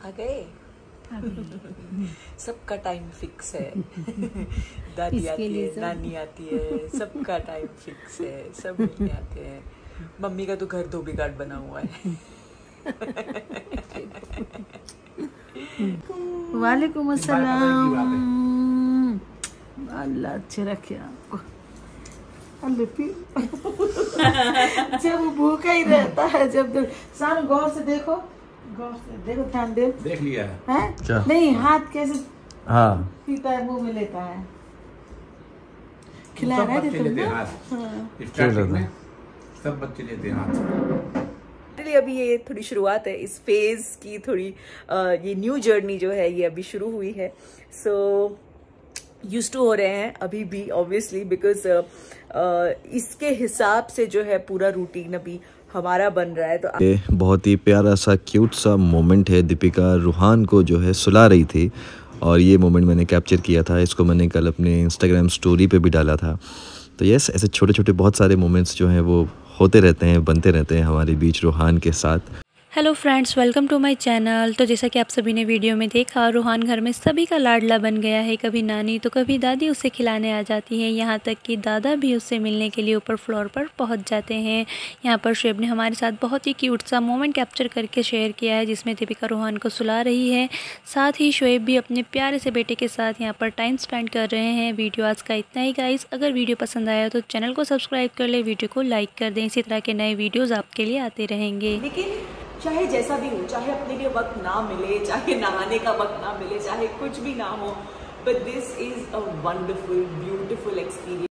आ गए। सबका time fix है। दादी आती है, नानी आती है, सबका टाइम फिक्स है, सब मिलने आते हैं। मम्मी का तो घर धोबी घाट बना हुआ है। वालेकुम अस्सलाम। अल्लाह अच्छे रखे आपको। जब वो भूखा ही रहता है, जब सामने गौर से देखो, ध्यान दे। देख लिया है क्या? नहीं, हाथ कैसे पीता है, मुंह में लेता है, खिला रहा है। सब बच्चे लेते हैं हाथ। अभी ये थोड़ी शुरुआत है इस फेज की, थोड़ी ये न्यू जर्नी जो है ये अभी शुरू हुई है। सो यूज्ड टू हो रहे हैं अभी भी ऑब्वियसली, बिकॉज इसके हिसाब से जो है पूरा रूटीन अभी हमारा बन रहा है। तो ये बहुत ही प्यारा सा क्यूट सा मोमेंट है। दीपिका रूहान को जो है सुला रही थी और ये मोमेंट मैंने कैप्चर किया था। इसको मैंने कल अपने इंस्टाग्राम स्टोरी पे भी डाला था। तो यस, ऐसे छोटे छोटे बहुत सारे मोमेंट्स जो हैं वो होते रहते हैं, बनते रहते हैं हमारे बीच रूहान के साथ। Hello friends, welcome to my channel. तो जैसा कि आप सभी ने वीडियो में देखा, रूहान घर में सभी का लाडला बन गया है। कभी नानी तो कभी दादी उसे खिलाने आ जाती है, यहाँ तक कि दादा भी उससे मिलने के लिए ऊपर फ्लोर पर पहुँच जाते हैं। यहाँ पर शुएब ने हमारे साथ बहुत ही क्यूट सा मोमेंट कैप्चर करके शेयर किया है, जिसमें दीपिका रूहान को सुला रही है। साथ ही शुएब भी अपने प्यारे से बेटे के साथ यहाँ पर टाइम स्पेंड कर रहे हैं। वीडियो आज का इतना ही गाइस। अगर वीडियो पसंद आया तो चैनल को सब्सक्राइब कर ले, वीडियो को लाइक कर दें। इसी तरह के नए वीडियोज़ आपके लिए आते रहेंगे। लेकिन चाहे जैसा भी हो, चाहे अपने लिए वक्त ना मिले, चाहे नहाने का वक्त ना मिले, चाहे कुछ भी ना हो, but this is a wonderful beautiful experience.